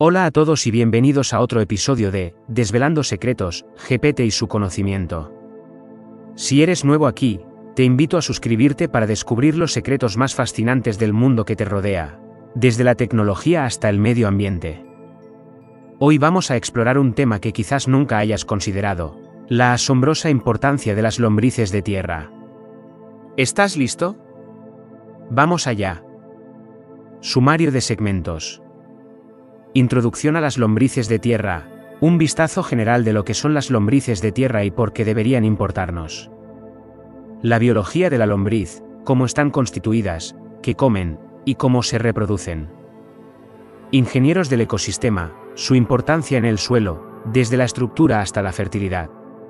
Hola a todos y bienvenidos a otro episodio de Desvelando Secretos, GPT y su conocimiento. Si eres nuevo aquí, te invito a suscribirte para descubrir los secretos más fascinantes del mundo que te rodea, desde la tecnología hasta el medio ambiente. Hoy vamos a explorar un tema que quizás nunca hayas considerado, la asombrosa importancia de las lombrices de tierra. ¿Estás listo? Vamos allá. Sumario de segmentos. Introducción a las lombrices de tierra, un vistazo general de lo que son las lombrices de tierra y por qué deberían importarnos. La biología de la lombriz, cómo están constituidas, qué comen, y cómo se reproducen. Ingenieros del ecosistema, su importancia en el suelo, desde la estructura hasta la fertilidad.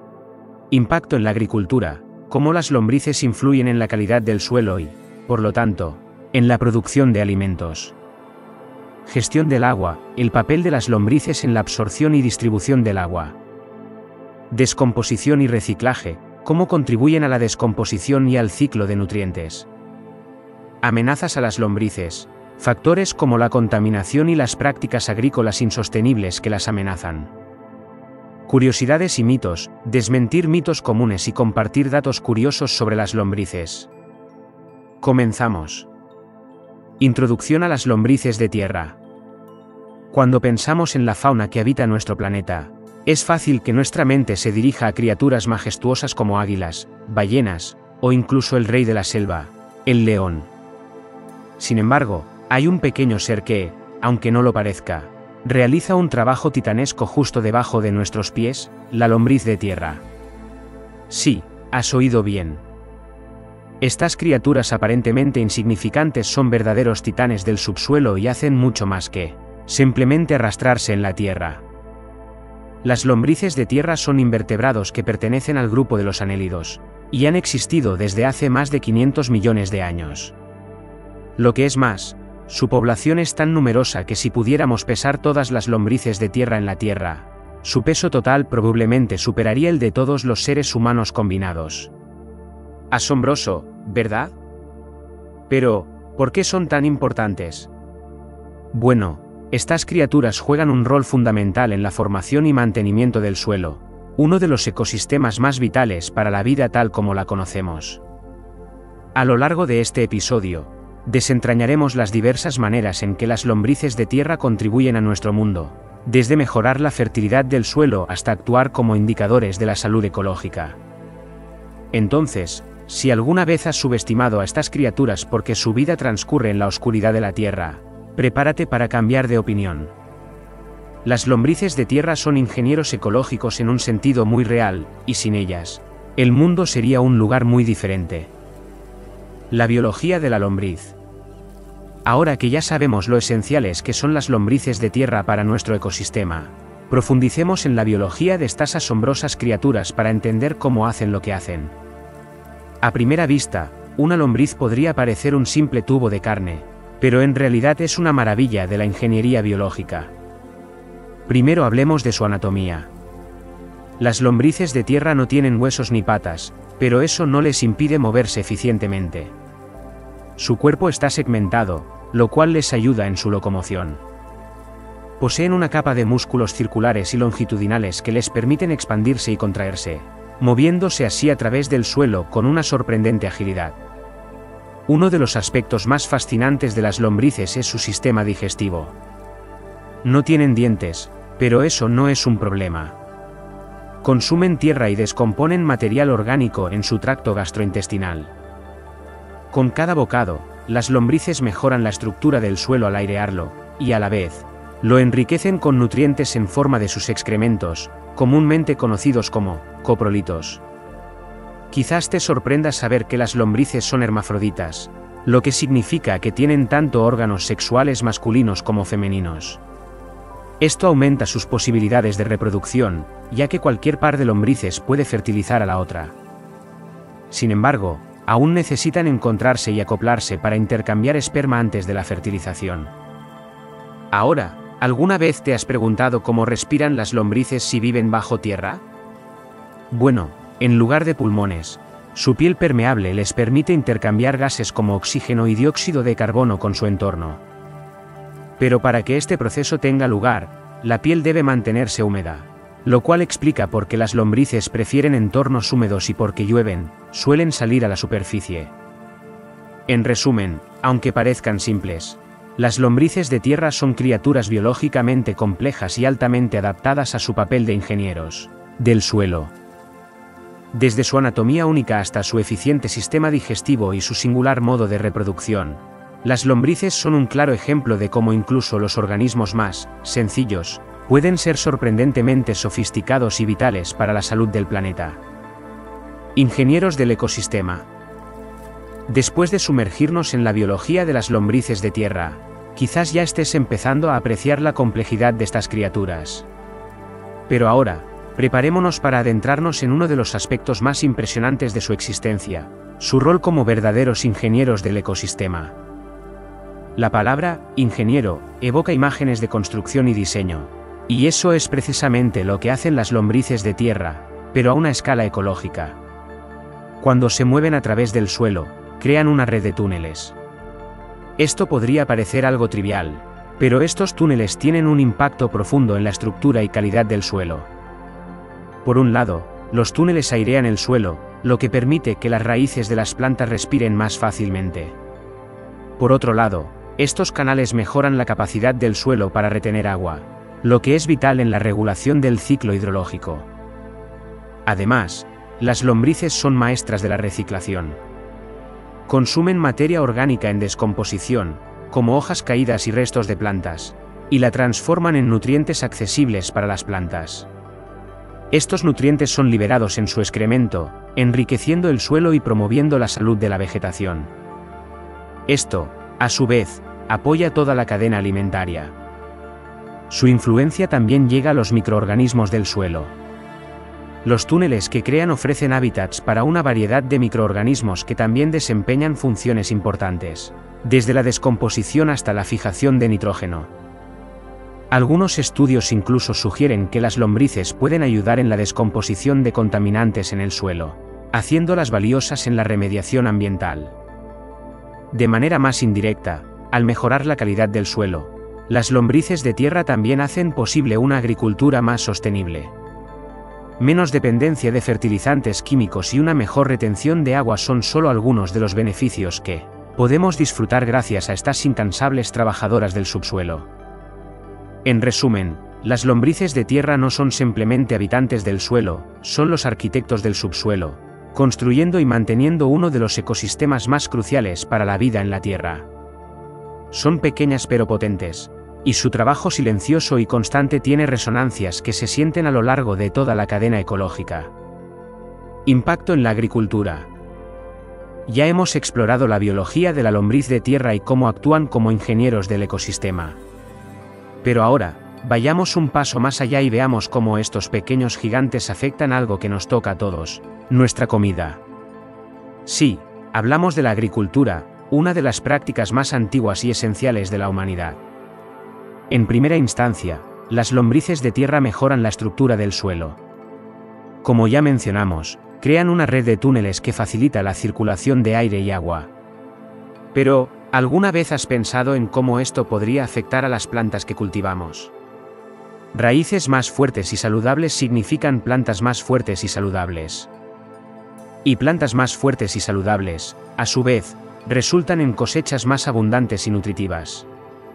Impacto en la agricultura, cómo las lombrices influyen en la calidad del suelo y, por lo tanto, en la producción de alimentos. Gestión del agua, el papel de las lombrices en la absorción y distribución del agua. Descomposición y reciclaje, cómo contribuyen a la descomposición y al ciclo de nutrientes. Amenazas a las lombrices, factores como la contaminación y las prácticas agrícolas insostenibles que las amenazan. Curiosidades y mitos, desmentir mitos comunes y compartir datos curiosos sobre las lombrices. Comenzamos. Introducción a las lombrices de tierra. Cuando pensamos en la fauna que habita nuestro planeta, es fácil que nuestra mente se dirija a criaturas majestuosas como águilas, ballenas, o incluso el rey de la selva, el león. Sin embargo, hay un pequeño ser que, aunque no lo parezca, realiza un trabajo titanesco justo debajo de nuestros pies, la lombriz de tierra. Sí, has oído bien. Estas criaturas aparentemente insignificantes son verdaderos titanes del subsuelo y hacen mucho más que simplemente arrastrarse en la tierra. Las lombrices de tierra son invertebrados que pertenecen al grupo de los anélidos, y han existido desde hace más de 500 millones de años. Lo que es más, su población es tan numerosa que si pudiéramos pesar todas las lombrices de tierra en la Tierra, su peso total probablemente superaría el de todos los seres humanos combinados. Asombroso, ¿verdad? Pero, ¿por qué son tan importantes? Bueno, estas criaturas juegan un rol fundamental en la formación y mantenimiento del suelo, uno de los ecosistemas más vitales para la vida tal como la conocemos. A lo largo de este episodio, desentrañaremos las diversas maneras en que las lombrices de tierra contribuyen a nuestro mundo, desde mejorar la fertilidad del suelo hasta actuar como indicadores de la salud ecológica. Entonces, si alguna vez has subestimado a estas criaturas porque su vida transcurre en la oscuridad de la tierra, prepárate para cambiar de opinión. Las lombrices de tierra son ingenieros ecológicos en un sentido muy real, y sin ellas, el mundo sería un lugar muy diferente. La biología de la lombriz. Ahora que ya sabemos lo esenciales que son las lombrices de tierra para nuestro ecosistema, profundicemos en la biología de estas asombrosas criaturas para entender cómo hacen lo que hacen. A primera vista, una lombriz podría parecer un simple tubo de carne, pero en realidad es una maravilla de la ingeniería biológica. Primero hablemos de su anatomía. Las lombrices de tierra no tienen huesos ni patas, pero eso no les impide moverse eficientemente. Su cuerpo está segmentado, lo cual les ayuda en su locomoción. Poseen una capa de músculos circulares y longitudinales que les permiten expandirse y contraerse, moviéndose así a través del suelo con una sorprendente agilidad. Uno de los aspectos más fascinantes de las lombrices es su sistema digestivo. No tienen dientes, pero eso no es un problema. Consumen tierra y descomponen material orgánico en su tracto gastrointestinal. Con cada bocado, las lombrices mejoran la estructura del suelo al airearlo, y a la vez, lo enriquecen con nutrientes en forma de sus excrementos, comúnmente conocidos como coprolitos. Quizás te sorprenda saber que las lombrices son hermafroditas, lo que significa que tienen tanto órganos sexuales masculinos como femeninos. Esto aumenta sus posibilidades de reproducción, ya que cualquier par de lombrices puede fertilizar a la otra. Sin embargo, aún necesitan encontrarse y acoplarse para intercambiar esperma antes de la fertilización. Ahora, ¿alguna vez te has preguntado cómo respiran las lombrices si viven bajo tierra? Bueno, en lugar de pulmones, su piel permeable les permite intercambiar gases como oxígeno y dióxido de carbono con su entorno. Pero para que este proceso tenga lugar, la piel debe mantenerse húmeda. Lo cual explica por qué las lombrices prefieren entornos húmedos y porque llueven, suelen salir a la superficie. En resumen, aunque parezcan simples, las lombrices de tierra son criaturas biológicamente complejas y altamente adaptadas a su papel de ingenieros del suelo. Desde su anatomía única hasta su eficiente sistema digestivo y su singular modo de reproducción, las lombrices son un claro ejemplo de cómo incluso los organismos más sencillos pueden ser sorprendentemente sofisticados y vitales para la salud del planeta. Ingenieros del ecosistema. Después de sumergirnos en la biología de las lombrices de tierra, quizás ya estés empezando a apreciar la complejidad de estas criaturas. Pero ahora, preparémonos para adentrarnos en uno de los aspectos más impresionantes de su existencia, su rol como verdaderos ingenieros del ecosistema. La palabra ingeniero evoca imágenes de construcción y diseño, y eso es precisamente lo que hacen las lombrices de tierra, pero a una escala ecológica. Cuando se mueven a través del suelo, crean una red de túneles. Esto podría parecer algo trivial, pero estos túneles tienen un impacto profundo en la estructura y calidad del suelo. Por un lado, los túneles airean el suelo, lo que permite que las raíces de las plantas respiren más fácilmente. Por otro lado, estos canales mejoran la capacidad del suelo para retener agua, lo que es vital en la regulación del ciclo hidrológico. Además, las lombrices son maestras de la reciclación. Consumen materia orgánica en descomposición, como hojas caídas y restos de plantas, y la transforman en nutrientes accesibles para las plantas. Estos nutrientes son liberados en su excremento, enriqueciendo el suelo y promoviendo la salud de la vegetación. Esto, a su vez, apoya toda la cadena alimentaria. Su influencia también llega a los microorganismos del suelo. Los túneles que crean ofrecen hábitats para una variedad de microorganismos que también desempeñan funciones importantes, desde la descomposición hasta la fijación de nitrógeno. Algunos estudios incluso sugieren que las lombrices pueden ayudar en la descomposición de contaminantes en el suelo, haciéndolas valiosas en la remediación ambiental. De manera más indirecta, al mejorar la calidad del suelo, las lombrices de tierra también hacen posible una agricultura más sostenible. Menos dependencia de fertilizantes químicos y una mejor retención de agua son solo algunos de los beneficios que podemos disfrutar gracias a estas incansables trabajadoras del subsuelo. En resumen, las lombrices de tierra no son simplemente habitantes del suelo, son los arquitectos del subsuelo, construyendo y manteniendo uno de los ecosistemas más cruciales para la vida en la Tierra. Son pequeñas pero potentes, y su trabajo silencioso y constante tiene resonancias que se sienten a lo largo de toda la cadena ecológica. Impacto en la agricultura. Ya hemos explorado la biología de la lombriz de tierra y cómo actúan como ingenieros del ecosistema. Pero ahora, vayamos un paso más allá y veamos cómo estos pequeños gigantes afectan algo que nos toca a todos, nuestra comida. Sí, hablamos de la agricultura, una de las prácticas más antiguas y esenciales de la humanidad. En primera instancia, las lombrices de tierra mejoran la estructura del suelo. Como ya mencionamos, crean una red de túneles que facilita la circulación de aire y agua. Pero, ¿alguna vez has pensado en cómo esto podría afectar a las plantas que cultivamos? Raíces más fuertes y saludables significan plantas más fuertes y saludables. Y plantas más fuertes y saludables, a su vez, resultan en cosechas más abundantes y nutritivas.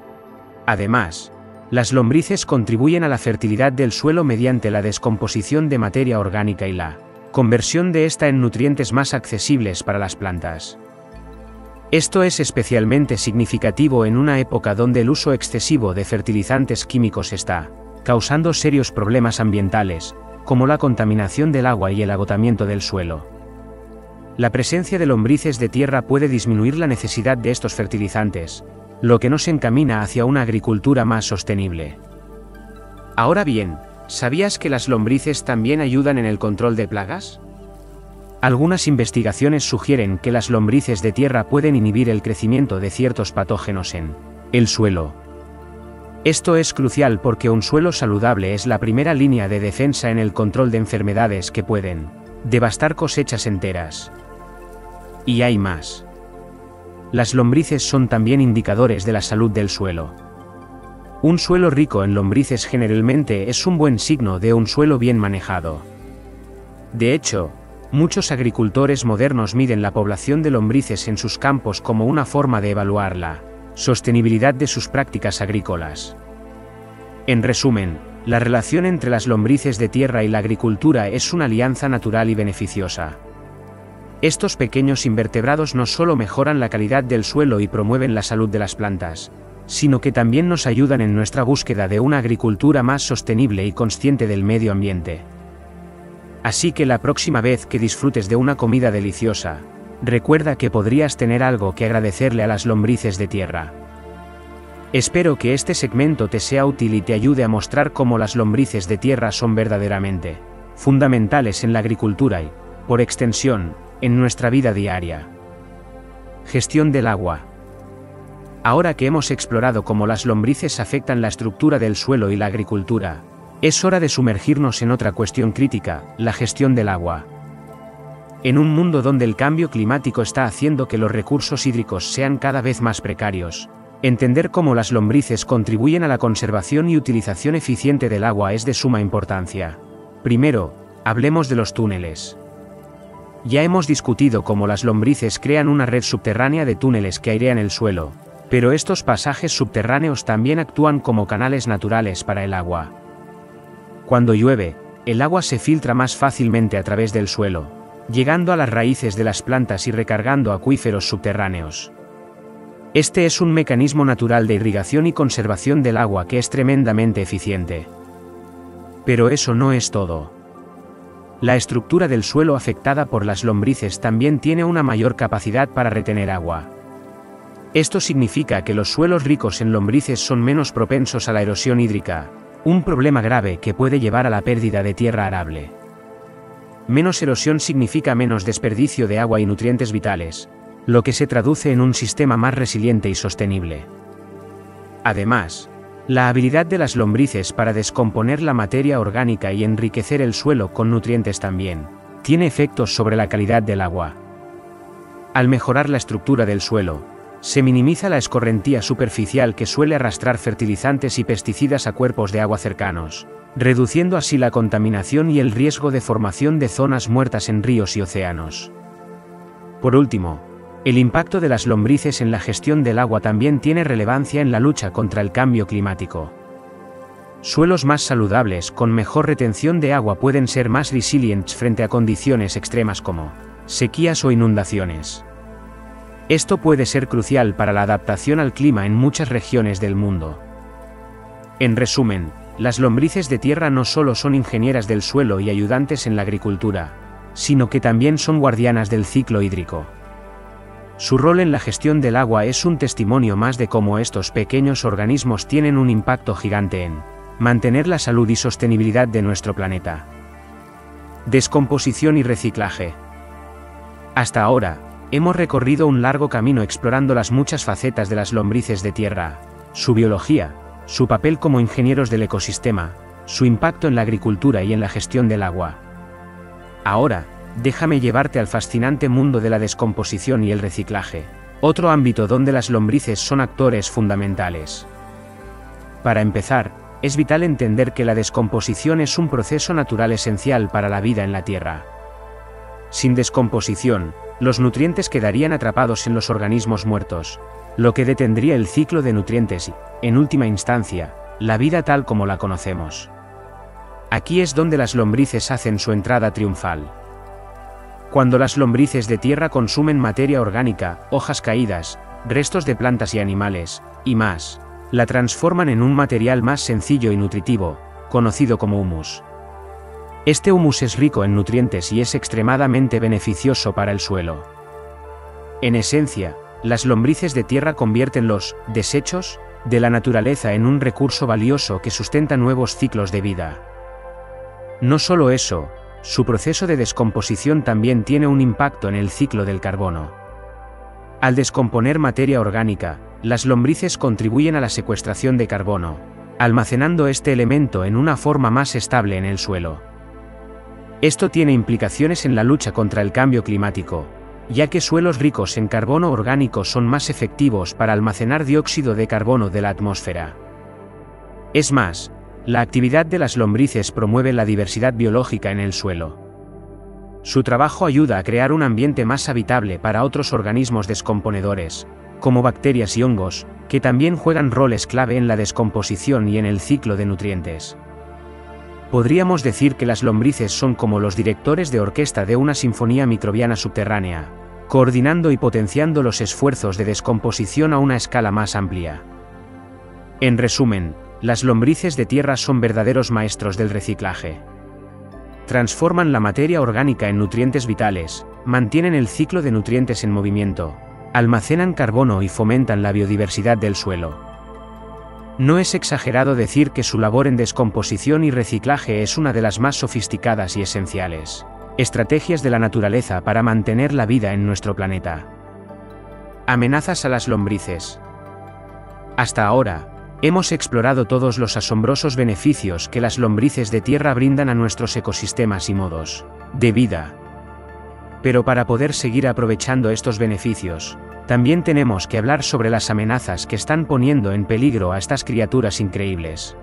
Además, las lombrices contribuyen a la fertilidad del suelo mediante la descomposición de materia orgánica y la conversión de esta en nutrientes más accesibles para las plantas. Esto es especialmente significativo en una época donde el uso excesivo de fertilizantes químicos está causando serios problemas ambientales, como la contaminación del agua y el agotamiento del suelo. La presencia de lombrices de tierra puede disminuir la necesidad de estos fertilizantes, lo que nos encamina hacia una agricultura más sostenible. Ahora bien, ¿sabías que las lombrices también ayudan en el control de plagas? Algunas investigaciones sugieren que las lombrices de tierra pueden inhibir el crecimiento de ciertos patógenos en el suelo. Esto es crucial porque un suelo saludable es la primera línea de defensa en el control de enfermedades que pueden devastar cosechas enteras. Y hay más. Las lombrices son también indicadores de la salud del suelo. Un suelo rico en lombrices generalmente es un buen signo de un suelo bien manejado. De hecho, muchos agricultores modernos miden la población de lombrices en sus campos como una forma de evaluar la sostenibilidad de sus prácticas agrícolas. En resumen, la relación entre las lombrices de tierra y la agricultura es una alianza natural y beneficiosa. Estos pequeños invertebrados no solo mejoran la calidad del suelo y promueven la salud de las plantas, sino que también nos ayudan en nuestra búsqueda de una agricultura más sostenible y consciente del medio ambiente. Así que la próxima vez que disfrutes de una comida deliciosa, recuerda que podrías tener algo que agradecerle a las lombrices de tierra. Espero que este segmento te sea útil y te ayude a mostrar cómo las lombrices de tierra son verdaderamente fundamentales en la agricultura y, por extensión, en nuestra vida diaria. Gestión del agua. Ahora que hemos explorado cómo las lombrices afectan la estructura del suelo y la agricultura, es hora de sumergirnos en otra cuestión crítica, la gestión del agua. En un mundo donde el cambio climático está haciendo que los recursos hídricos sean cada vez más precarios, entender cómo las lombrices contribuyen a la conservación y utilización eficiente del agua es de suma importancia. Primero, hablemos de los túneles. Ya hemos discutido cómo las lombrices crean una red subterránea de túneles que airean el suelo, pero estos pasajes subterráneos también actúan como canales naturales para el agua. Cuando llueve, el agua se filtra más fácilmente a través del suelo, llegando a las raíces de las plantas y recargando acuíferos subterráneos. Este es un mecanismo natural de irrigación y conservación del agua que es tremendamente eficiente. Pero eso no es todo. La estructura del suelo afectada por las lombrices también tiene una mayor capacidad para retener agua. Esto significa que los suelos ricos en lombrices son menos propensos a la erosión hídrica, un problema grave que puede llevar a la pérdida de tierra arable. Menos erosión significa menos desperdicio de agua y nutrientes vitales, lo que se traduce en un sistema más resiliente y sostenible. Además, la habilidad de las lombrices para descomponer la materia orgánica y enriquecer el suelo con nutrientes también tiene efectos sobre la calidad del agua. Al mejorar la estructura del suelo, se minimiza la escorrentía superficial que suele arrastrar fertilizantes y pesticidas a cuerpos de agua cercanos, reduciendo así la contaminación y el riesgo de formación de zonas muertas en ríos y océanos. Por último, el impacto de las lombrices en la gestión del agua también tiene relevancia en la lucha contra el cambio climático. Suelos más saludables con mejor retención de agua pueden ser más resilientes frente a condiciones extremas como sequías o inundaciones. Esto puede ser crucial para la adaptación al clima en muchas regiones del mundo. En resumen, las lombrices de tierra no solo son ingenieras del suelo y ayudantes en la agricultura, sino que también son guardianas del ciclo hídrico. Su rol en la gestión del agua es un testimonio más de cómo estos pequeños organismos tienen un impacto gigante en mantener la salud y sostenibilidad de nuestro planeta. Descomposición y reciclaje. Hasta ahora, hemos recorrido un largo camino explorando las muchas facetas de las lombrices de tierra, su biología, su papel como ingenieros del ecosistema, su impacto en la agricultura y en la gestión del agua. Ahora, déjame llevarte al fascinante mundo de la descomposición y el reciclaje, otro ámbito donde las lombrices son actores fundamentales. Para empezar, es vital entender que la descomposición es un proceso natural esencial para la vida en la Tierra. Sin descomposición, los nutrientes quedarían atrapados en los organismos muertos, lo que detendría el ciclo de nutrientes y, en última instancia, la vida tal como la conocemos. Aquí es donde las lombrices hacen su entrada triunfal. Cuando las lombrices de tierra consumen materia orgánica, hojas caídas, restos de plantas y animales, y más, la transforman en un material más sencillo y nutritivo, conocido como humus. Este humus es rico en nutrientes y es extremadamente beneficioso para el suelo. En esencia, las lombrices de tierra convierten los desechos de la naturaleza en un recurso valioso que sustenta nuevos ciclos de vida. No solo eso, su proceso de descomposición también tiene un impacto en el ciclo del carbono. Al descomponer materia orgánica, las lombrices contribuyen a la secuestración de carbono, almacenando este elemento en una forma más estable en el suelo. Esto tiene implicaciones en la lucha contra el cambio climático, ya que suelos ricos en carbono orgánico son más efectivos para almacenar dióxido de carbono de la atmósfera. Es más, la actividad de las lombrices promueve la diversidad biológica en el suelo. Su trabajo ayuda a crear un ambiente más habitable para otros organismos descomponedores, como bacterias y hongos, que también juegan roles clave en la descomposición y en el ciclo de nutrientes. Podríamos decir que las lombrices son como los directores de orquesta de una sinfonía microbiana subterránea, coordinando y potenciando los esfuerzos de descomposición a una escala más amplia. En resumen, las lombrices de tierra son verdaderos maestros del reciclaje. Transforman la materia orgánica en nutrientes vitales, mantienen el ciclo de nutrientes en movimiento, almacenan carbono y fomentan la biodiversidad del suelo. No es exagerado decir que su labor en descomposición y reciclaje es una de las más sofisticadas y esenciales estrategias de la naturaleza para mantener la vida en nuestro planeta. Amenazas a las lombrices. Hasta ahora, hemos explorado todos los asombrosos beneficios que las lombrices de tierra brindan a nuestros ecosistemas y modos de vida. Pero para poder seguir aprovechando estos beneficios, también tenemos que hablar sobre las amenazas que están poniendo en peligro a estas criaturas increíbles.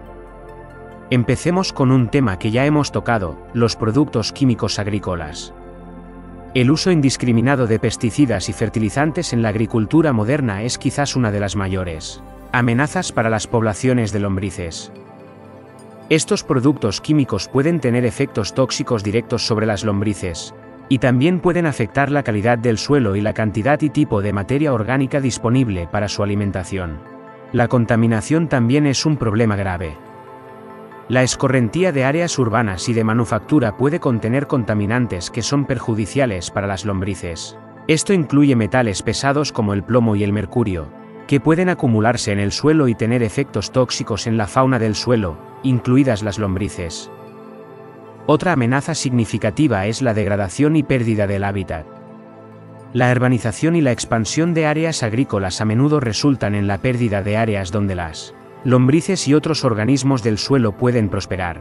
Empecemos con un tema que ya hemos tocado, los productos químicos agrícolas. El uso indiscriminado de pesticidas y fertilizantes en la agricultura moderna es quizás una de las mayores amenazas para las poblaciones de lombrices. Estos productos químicos pueden tener efectos tóxicos directos sobre las lombrices, y también pueden afectar la calidad del suelo y la cantidad y tipo de materia orgánica disponible para su alimentación. La contaminación también es un problema grave. La escorrentía de áreas urbanas y de manufactura puede contener contaminantes que son perjudiciales para las lombrices. Esto incluye metales pesados como el plomo y el mercurio, que pueden acumularse en el suelo y tener efectos tóxicos en la fauna del suelo, incluidas las lombrices. Otra amenaza significativa es la degradación y pérdida del hábitat. La urbanización y la expansión de áreas agrícolas a menudo resultan en la pérdida de áreas donde las lombrices y otros organismos del suelo pueden prosperar.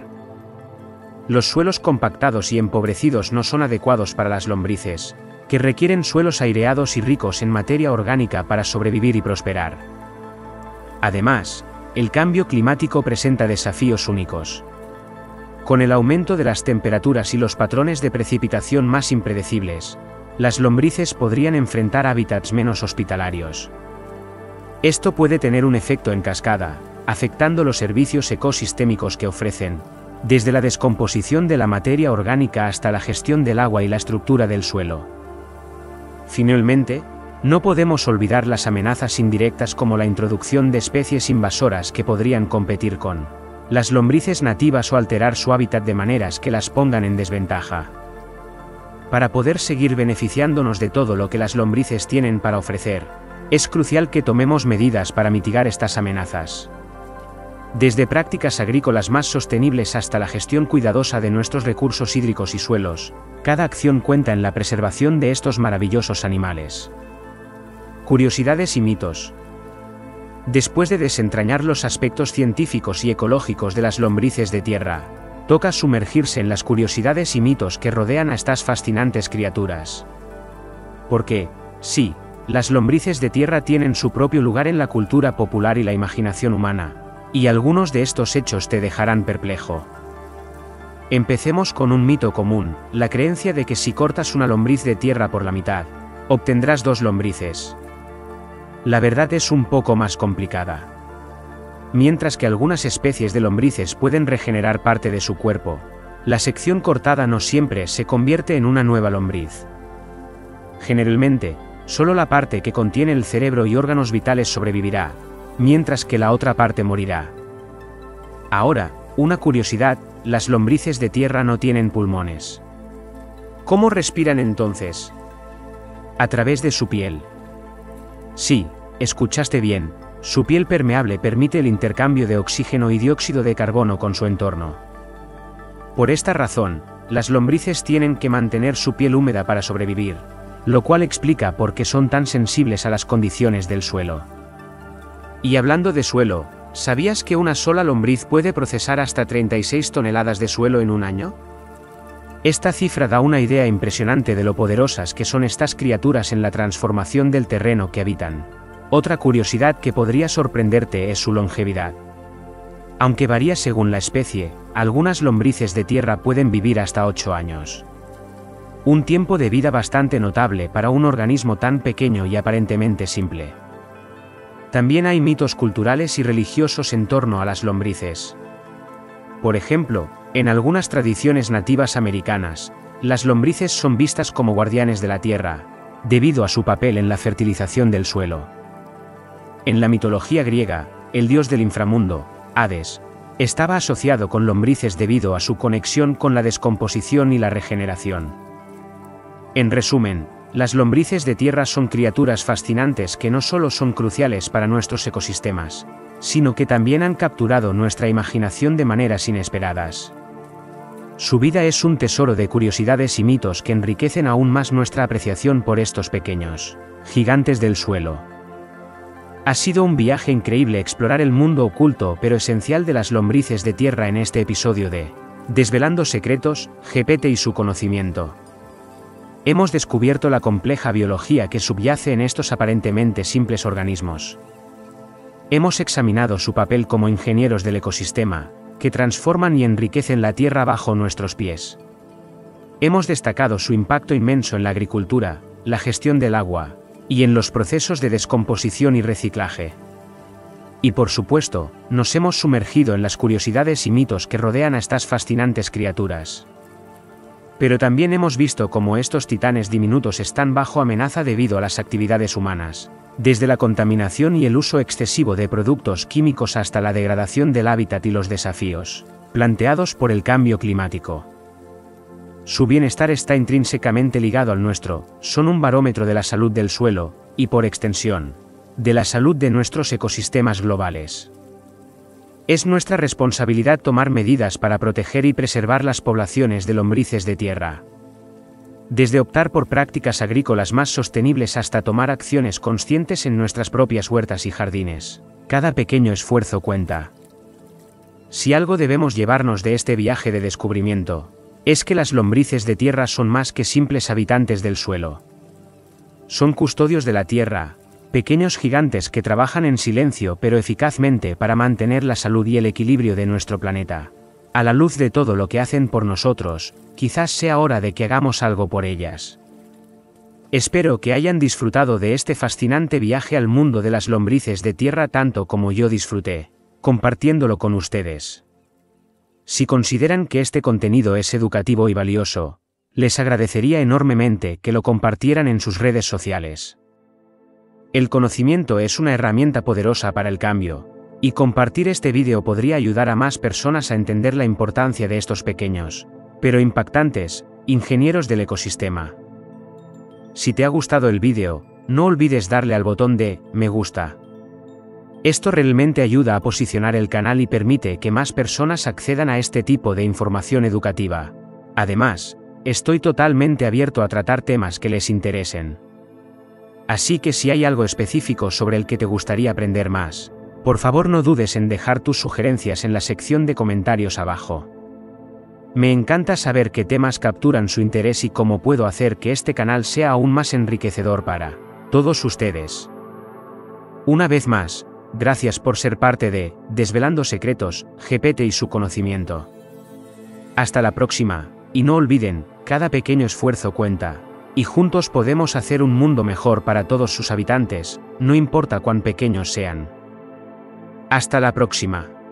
Los suelos compactados y empobrecidos no son adecuados para las lombrices, que requieren suelos aireados y ricos en materia orgánica para sobrevivir y prosperar. Además, el cambio climático presenta desafíos únicos. Con el aumento de las temperaturas y los patrones de precipitación más impredecibles, las lombrices podrían enfrentar hábitats menos hospitalarios. Esto puede tener un efecto en cascada, afectando los servicios ecosistémicos que ofrecen, desde la descomposición de la materia orgánica hasta la gestión del agua y la estructura del suelo. Finalmente, no podemos olvidar las amenazas indirectas como la introducción de especies invasoras que podrían competir con las lombrices nativas o alterar su hábitat de maneras que las pongan en desventaja. Para poder seguir beneficiándonos de todo lo que las lombrices tienen para ofrecer, es crucial que tomemos medidas para mitigar estas amenazas. Desde prácticas agrícolas más sostenibles hasta la gestión cuidadosa de nuestros recursos hídricos y suelos, cada acción cuenta en la preservación de estos maravillosos animales. Curiosidades y mitos. Después de desentrañar los aspectos científicos y ecológicos de las lombrices de tierra, toca sumergirse en las curiosidades y mitos que rodean a estas fascinantes criaturas. Porque, sí, las lombrices de tierra tienen su propio lugar en la cultura popular y la imaginación humana, y algunos de estos hechos te dejarán perplejo. Empecemos con un mito común, la creencia de que si cortas una lombriz de tierra por la mitad, obtendrás 2 lombrices. La verdad es un poco más complicada. Mientras que algunas especies de lombrices pueden regenerar parte de su cuerpo, la sección cortada no siempre se convierte en una nueva lombriz. Generalmente, solo la parte que contiene el cerebro y órganos vitales sobrevivirá, mientras que la otra parte morirá. Ahora, una curiosidad, las lombrices de tierra no tienen pulmones. ¿Cómo respiran entonces? A través de su piel. Sí, escuchaste bien, su piel permeable permite el intercambio de oxígeno y dióxido de carbono con su entorno. Por esta razón, las lombrices tienen que mantener su piel húmeda para sobrevivir, lo cual explica por qué son tan sensibles a las condiciones del suelo. Y hablando de suelo, ¿sabías que una sola lombriz puede procesar hasta 36 toneladas de suelo en un año? Esta cifra da una idea impresionante de lo poderosas que son estas criaturas en la transformación del terreno que habitan. Otra curiosidad que podría sorprenderte es su longevidad. Aunque varía según la especie, algunas lombrices de tierra pueden vivir hasta 8 años. Un tiempo de vida bastante notable para un organismo tan pequeño y aparentemente simple. También hay mitos culturales y religiosos en torno a las lombrices. Por ejemplo, en algunas tradiciones nativas americanas, las lombrices son vistas como guardianes de la tierra, debido a su papel en la fertilización del suelo. En la mitología griega, el dios del inframundo, Hades, estaba asociado con lombrices debido a su conexión con la descomposición y la regeneración. En resumen, las lombrices de tierra son criaturas fascinantes que no solo son cruciales para nuestros ecosistemas, sino que también han capturado nuestra imaginación de maneras inesperadas. Su vida es un tesoro de curiosidades y mitos que enriquecen aún más nuestra apreciación por estos pequeños gigantes del suelo. Ha sido un viaje increíble explorar el mundo oculto pero esencial de las lombrices de tierra en este episodio de Desvelando Secretos, GPT y su conocimiento. Hemos descubierto la compleja biología que subyace en estos aparentemente simples organismos. Hemos examinado su papel como ingenieros del ecosistema, que transforman y enriquecen la tierra bajo nuestros pies. Hemos destacado su impacto inmenso en la agricultura, la gestión del agua, y en los procesos de descomposición y reciclaje. Y por supuesto, nos hemos sumergido en las curiosidades y mitos que rodean a estas fascinantes criaturas. Pero también hemos visto cómo estos titanes diminutos están bajo amenaza debido a las actividades humanas, desde la contaminación y el uso excesivo de productos químicos hasta la degradación del hábitat y los desafíos planteados por el cambio climático. Su bienestar está intrínsecamente ligado al nuestro, son un barómetro de la salud del suelo, y por extensión, de la salud de nuestros ecosistemas globales. Es nuestra responsabilidad tomar medidas para proteger y preservar las poblaciones de lombrices de tierra. Desde optar por prácticas agrícolas más sostenibles hasta tomar acciones conscientes en nuestras propias huertas y jardines, cada pequeño esfuerzo cuenta. Si algo debemos llevarnos de este viaje de descubrimiento, es que las lombrices de tierra son más que simples habitantes del suelo. Son custodios de la tierra, pequeños gigantes que trabajan en silencio pero eficazmente para mantener la salud y el equilibrio de nuestro planeta. A la luz de todo lo que hacen por nosotros, quizás sea hora de que hagamos algo por ellas. Espero que hayan disfrutado de este fascinante viaje al mundo de las lombrices de tierra tanto como yo disfruté, compartiéndolo con ustedes. Si consideran que este contenido es educativo y valioso, les agradecería enormemente que lo compartieran en sus redes sociales. El conocimiento es una herramienta poderosa para el cambio, y compartir este vídeo podría ayudar a más personas a entender la importancia de estos pequeños, pero impactantes, ingenieros del ecosistema. Si te ha gustado el vídeo, no olvides darle al botón de me gusta. Esto realmente ayuda a posicionar el canal y permite que más personas accedan a este tipo de información educativa. Además, estoy totalmente abierto a tratar temas que les interesen. Así que si hay algo específico sobre el que te gustaría aprender más, por favor no dudes en dejar tus sugerencias en la sección de comentarios abajo. Me encanta saber qué temas capturan su interés y cómo puedo hacer que este canal sea aún más enriquecedor para todos ustedes. Una vez más, gracias por ser parte de Desvelando Secretos, GPT y su conocimiento. Hasta la próxima, y no olviden, cada pequeño esfuerzo cuenta. Y juntos podemos hacer un mundo mejor para todos sus habitantes, no importa cuán pequeños sean. Hasta la próxima.